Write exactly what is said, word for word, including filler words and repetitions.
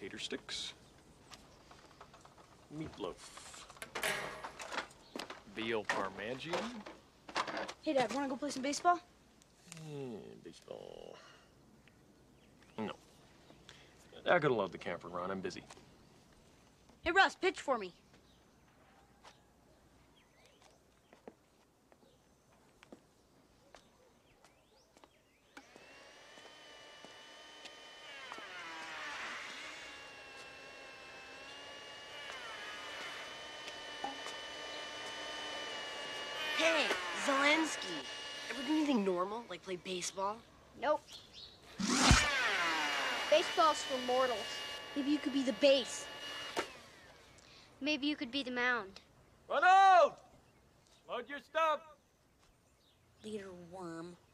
tater sticks, meatloaf, veal parmesan. Hey, Dad, wanna go play some baseball? Mm, baseball. No. I could have loved the camper run. I'm busy. Hey, Russ, pitch for me. Hey, Zelensky. Ever do anything normal, like play baseball? Nope. Baseball's for mortals. Maybe you could be the base. Maybe you could be the mound. Run out! Load your stuff. Leader worm.